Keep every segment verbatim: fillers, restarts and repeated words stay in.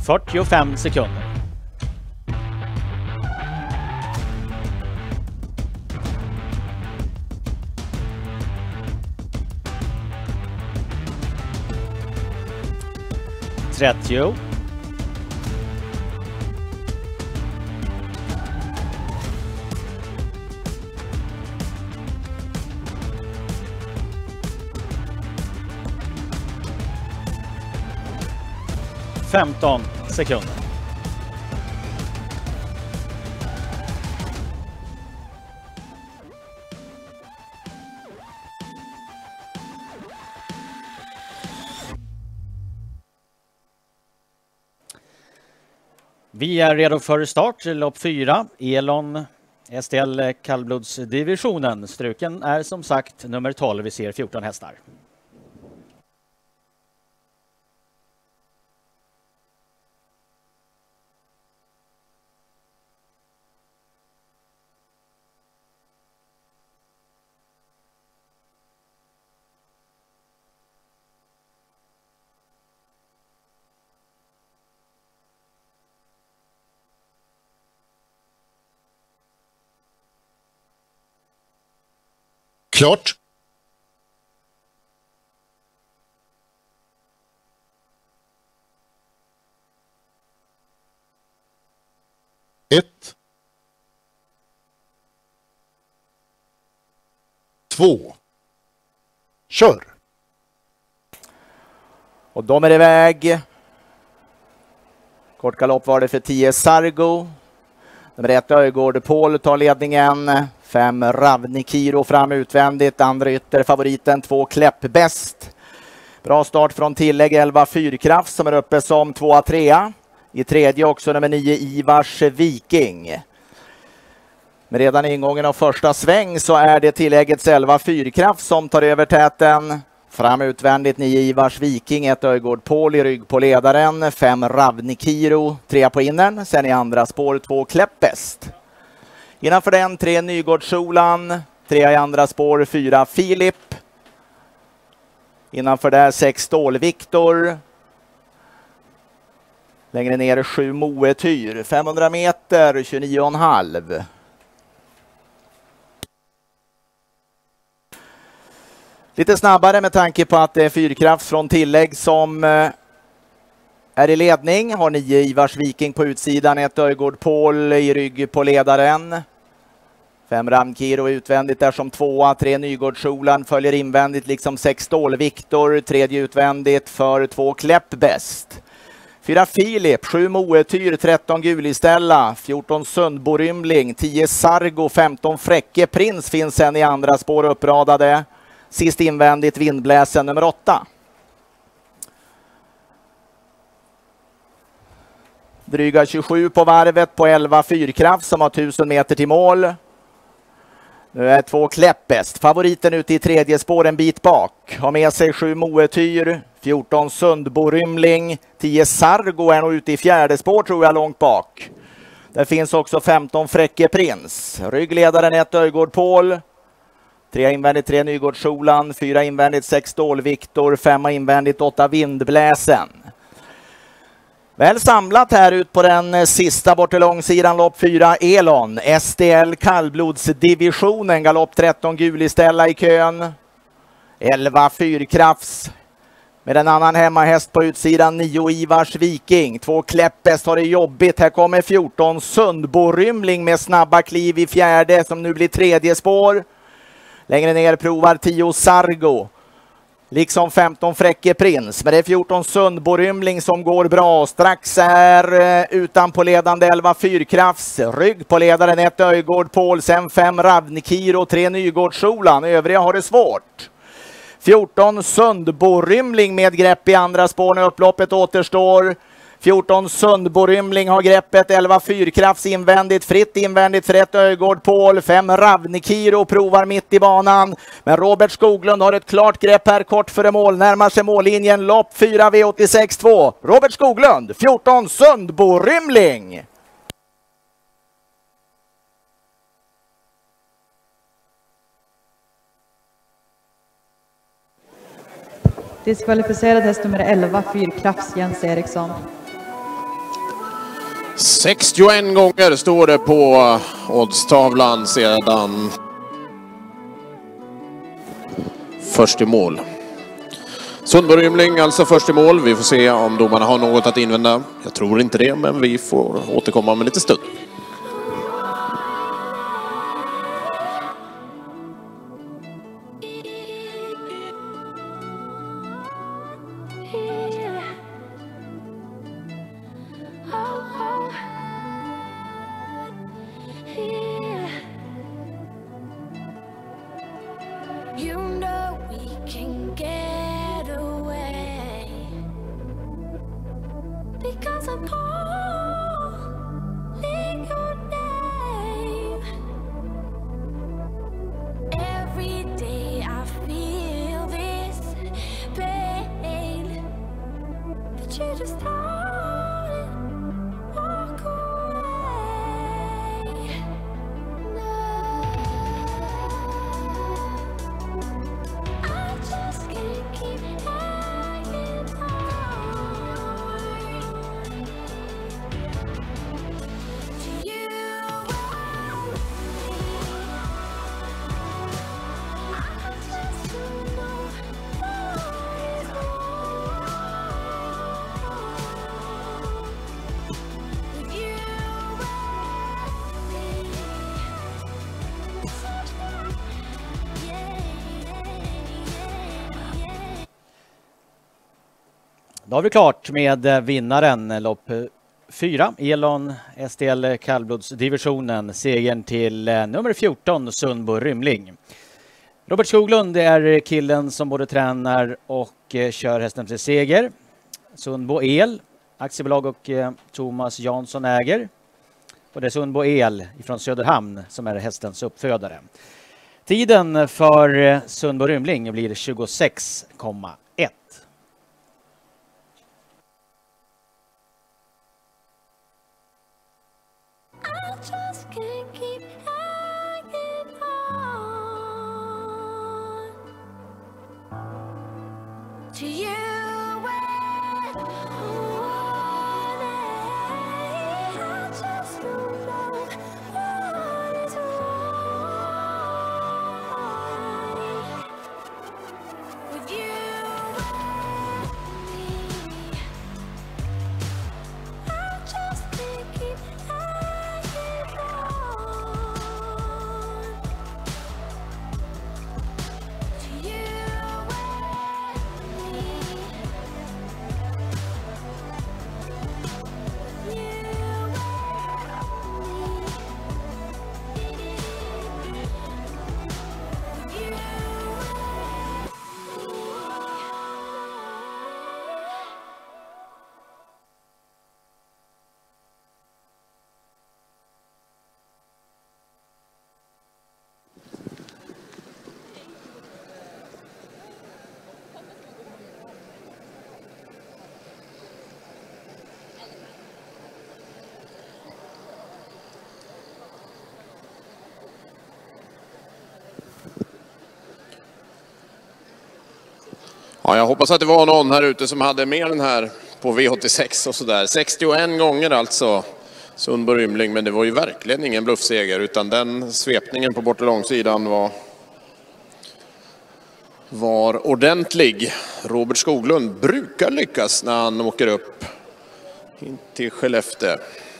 fyrtiofem sekunder. trettio. femton sekunder. Vi är redo för start. Lopp fyra. Elon S T L kallblodsdivisionen. Struken är som sagt nummer tolv. Vi ser fjorton hästar. Klart. Ett. Två. Kör. Och de är iväg. Kort galopp var det för tio Sargo. Nummer ett Öjgård Paul tar ledningen. Fem Ravnikiro fram utvändigt. Andra ytter favoriten två Kläpp bäst. Bra start från tillägg elva Fyrkraft som är uppe som tvåa trea. I tredje också nummer nio Ivars Viking. Men redan i ingången av första sväng så är det tilläggets elva Fyrkraft som tar över täten. Fram utvändigt nio Ivars Viking, ett Öjgård Paul i rygg på ledaren. Fem Ravnikiro, tre på innern. Sen i andra spår två Kläpp bäst. Innanför den tre Nygårdssolan, tre i andra spår, fyra Filip. Innanför där sex Stål-Viktor. Längre ner sju Moetyr, femhundra meter, tjugonio komma fem. Lite snabbare med tanke på att det är Fyrkraft från tillägg som är i ledning. Har nio Ivars Viking på utsidan, ett Öjgård Paul i rygg på ledaren. Fem Ramkiro utvändigt där som tvåa, tre Nygårdssolan följer invändigt liksom sex Stål-Viktor, tredje utvändigt för två Kläpp bäst. Fyra Filip, sju Moetyr, tretton Gulistella, fjorton Sundborymling, tio Sargo, femton Fräcke Prins finns sen i andra spår uppradade. Sist invändigt Vindbläsen nummer åtta. Dryga tjugosju på varvet på elva Fyrkraft som har tusen meter till mål. Nu är två Kläpp bäst. Favoriten ute i tredje spår en bit bak. Har med sig sju Moetyr, fjorton Sundborymling, tio Sargo är nog ute i fjärde spår tror jag långt bak. Där finns också femton Fräcke Prins. Ryggledaren ett Öjgård Paul. Tre invändigt, tre Nygårdssolan, fyra invändigt, sex Stål-Viktor, femma invändigt, åtta Vindbläsen. Väl samlat här ut på den sista bort till långsidan, lopp fyra Elon. S T L kallblodsdivisionen, galopp tretton Gulistella i kön. elva Fyrkrafts. Med en annan hemmahäst på utsidan, nio Ivars Viking. Två Kläpp bäst har det jobbigt. Här kommer fjorton Sundborymling med snabba kliv i fjärde som nu blir tredje spår. Längre ner provar tio Sargo. Liksom femton Fräcke Prins. Men det är fjorton Sundborymling som går bra. Strax är utan på ledande elva Fyrkrafts. Rygg på ledaren ett Öjgård Paul. Sen fem Ravnikiro och tre Nygårdssolan. Övriga har det svårt. fjorton Sundborymling med grepp i andra spår när upploppet återstår. fjorton Sundborymling har greppet, elva Fyrkrafts invändigt, fritt invändigt för ett Öjgård Paul, fem Ravnikiro provar mitt i banan. Men Robert Skoglund har ett klart grepp här kort före mål, närmar sig mållinjen, lopp fyra V åttiosex två. Robert Skoglund, fjorton Sundborymling. Diskvalificerad häst nummer elva, Fyrkrafts Jens Eriksson. sextioen gånger står det på oddstavlan sedan först i mål. Sundborg Rymling alltså först i mål. Vi får se om domarna har något att invända. Jag tror inte det, men vi får återkomma med lite stund. Då har vi klart med vinnaren, lopp fyra, Elon S T L kallblodsdivisionen, segern till nummer fjorton, Sundborg Rymling. Robert Skoglund är killen som både tränar och kör hästen till seger. Sundborg El, aktiebolag och Thomas Jansson äger. Och det är Sundborg El från Söderhamn som är hästens uppfödare. Tiden för Sundborg Rymling blir tjugosex komma ett. Ja, jag hoppas att det var någon här ute som hade med den här på V åttiosex och sådär. sextioen gånger alltså Sundborg Rymling, men det var ju verkligen ingen bluffseger, utan den svepningen på bortre långsidan var, var ordentlig. Robert Skoglund brukar lyckas när han åker upp in till Skellefteå.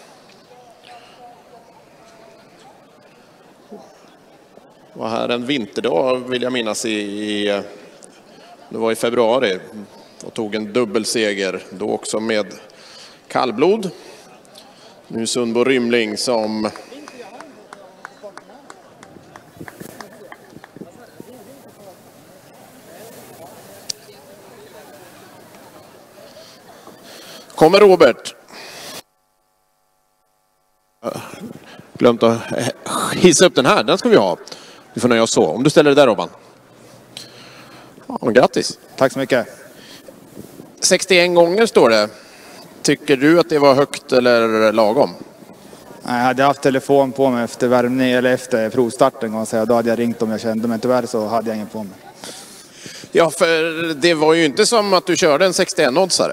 Det var här en vinterdag vill jag minnas i, i det var i februari och tog en dubbelseger, då också med kallblod. Nu Sundborg Rymling som kommer Robert. Glömt att hissa upp den här, den ska vi ha. Vi får nöja oss så. Om du ställer det där, Robban. Ja, grattis. Tack så mycket. sextioen gånger står det. Tycker du att det var högt eller lagom? Jag hade haft telefon på mig efter värmning eller efter provstarten och så då hade jag ringt om jag kände, men tyvärr så hade jag ingen på mig. Ja, för det var ju inte som att du körde en sextioen-oddsare.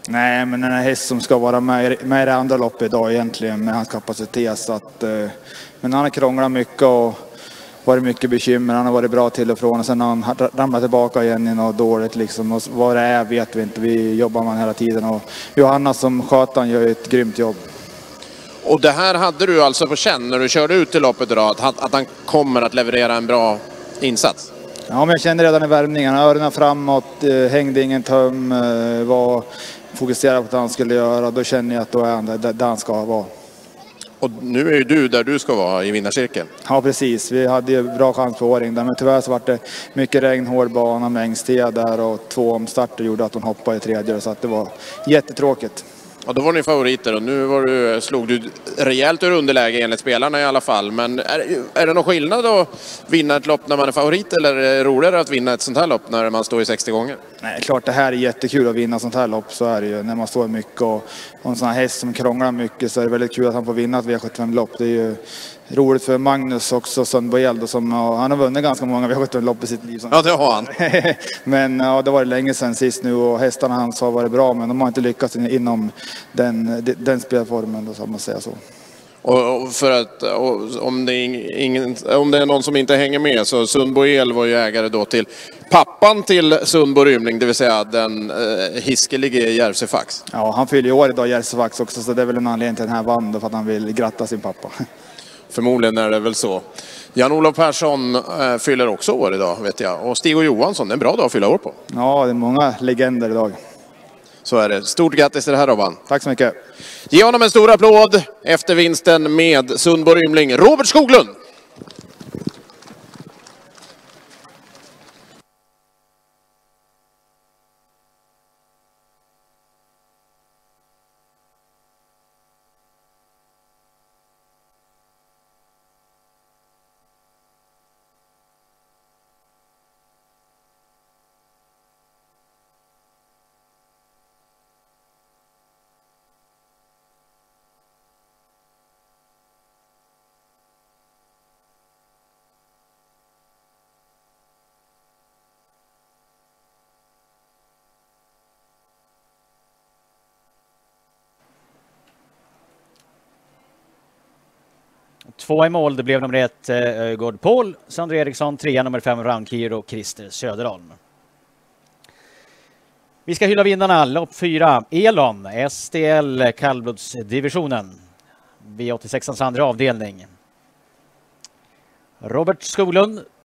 Nej, men den här häst som ska vara med, med i det andra loppet idag egentligen med hans kapacitet. Så att, eh, men han har krånglat mycket och varit mycket bekymmer. Han har varit bra till och från och sen har han ramlat tillbaka igen i något dåligt liksom. Och vad det är vet vi inte. Vi jobbar med hela tiden och Johanna som skötaren gör ett grymt jobb. Och det här hade du alltså på känn när du körde ut i loppet idag, att, att han kommer att leverera en bra insats? Ja, men jag kände redan i värmningen. Öronen framåt, eh, hängde ingen töm, eh, var fokuserad på vad han skulle göra. Då känner jag att då är han där, där han ska vara. Och nu är ju du där du ska vara i vinnarcirkeln. Ja, precis. Vi hade ju bra chans på Åring där, men tyvärr så var det mycket regn, hård bana med ängsted där och två omstarter gjorde att hon hoppade i tredje, så att det var jättetråkigt. Ja, då var ni favoriter och nu var du, slog du rejält ur underläge enligt spelarna i alla fall. Men är, är det någon skillnad att vinna ett lopp när man är favorit eller är det roligare att vinna ett sånt här lopp när man står i sextio gånger? Nej, klart det här är jättekul att vinna sånt här lopp, så är det ju när man står mycket och, och en sån här häst som krånglar mycket, så är det väldigt kul att han får vinna ett V sjuttiofem-lopp. Det är ju roligt för Magnus också, Sundboeld, som han har vunnit ganska många V sjuttiofem-lopp i sitt liv. Ja, det har han. Men ja, det var det länge sedan sist nu och hästarna hans har varit bra, men de har inte lyckats inom den, den spelformen då, som man säger så. Och för att och om, det är ingen, om det är någon som inte hänger med, så Sundboel var ju ägare då till pappan till Sundbo Rymling, det vill säga den eh, hiskelige Järvsöfax. Ja, han fyller i år idag, Järvsöfax också, så det är väl en anledning till den här vann då, för att han vill gratta sin pappa. Förmodligen är det väl så. Jan-Olof Persson eh, fyller också år idag, vet jag. Och Stig och Johansson, det är en bra dag att fylla år på. Ja, det är många legender idag. Så är det. Stort grattis till det här, Robban. Tack så mycket. Ge honom en stor applåd efter vinsten med Sundbo Rymling. Robert Skoglund! Två i mål, det blev nummer ett Ögård Paul, Sandra Eriksson, trea nummer fem Rankir och Christer Söderholm. Vi ska hylla vinnarna, lopp fyra, Elon, S D L kallblodsdivisionen, V åttiosex andra avdelning. Robert Skoglund